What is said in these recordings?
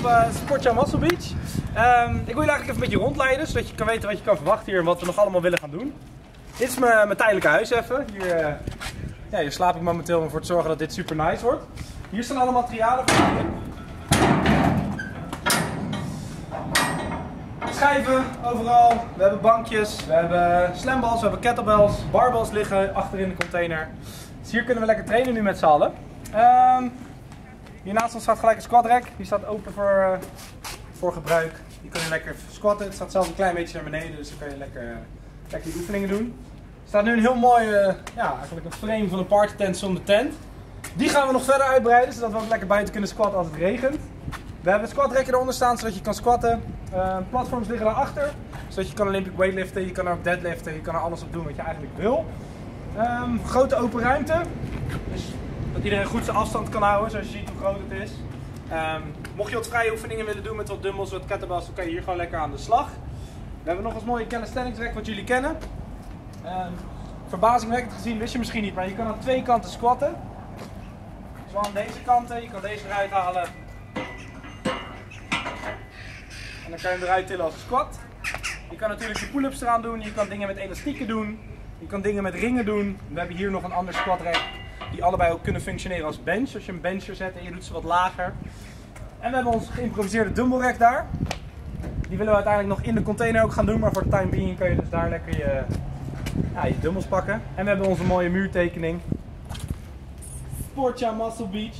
Sportja Muscle Beach. Ik wil je eigenlijk even een beetje rondleiden, zodat je kan weten wat je kan verwachten hier en wat we nog allemaal willen gaan doen. Dit is mijn tijdelijke huis even. Hier slaap ik momenteel om ervoor te zorgen dat dit super nice wordt. Hier staan alle materialen voor je. Schijven overal, we hebben bankjes, we hebben slamballs, we hebben kettlebells, barbells liggen achter in de container. Dus hier kunnen we lekker trainen nu met z'n allen. Hier naast ons staat gelijk een squat rack, die staat open voor gebruik. Hier kun je lekker squatten, het staat zelfs een klein beetje naar beneden, dus dan kan je lekker die oefeningen doen. Er staat nu een heel mooi, eigenlijk een frame van een party tent zonder tent. Die gaan we nog verder uitbreiden, zodat we ook lekker buiten kunnen squatten als het regent. We hebben het squatrekken eronder staan, zodat je kan squatten. Platforms liggen daarachter, zodat je kan Olympic weightliften, je kan er ook deadliften, je kan er alles op doen wat je eigenlijk wil. Grote open ruimte, dus dat iedereen goed zijn afstand kan houden, zoals je ziet hoe groot het is. Mocht je wat vrije oefeningen willen doen met wat dumbbells, wat kettlebells, dan kan je hier gewoon lekker aan de slag. We hebben nog eens mooie calisthenics rack wat jullie kennen. Verbazingwekkend gezien wist je misschien niet, maar je kan aan twee kanten squatten. Zo aan deze kanten, je kan deze eruit halen. En dan kan je hem eruit tillen als een squat. Je kan natuurlijk je pull-ups eraan doen, je kan dingen met elastieken doen, je kan dingen met ringen doen. We hebben hier nog een ander squat rack die allebei ook kunnen functioneren als bench. Als je een bencher zet en je doet ze wat lager. En we hebben ons geïmproviseerde dumbbell rack daar. Die willen we uiteindelijk nog in de container ook gaan doen, maar voor de time being kun je dus daar lekker je dumbbells pakken. En we hebben onze mooie muurtekening. Sportja Muscle Beach.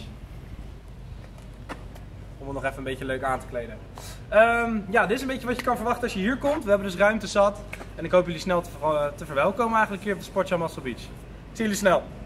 Om het nog even een beetje leuk aan te kleden. Dit is een beetje wat je kan verwachten als je hier komt. We hebben dus ruimte zat. En ik hoop jullie snel te verwelkomen eigenlijk hier op de Sportja Muscle Beach. Ik zie jullie snel.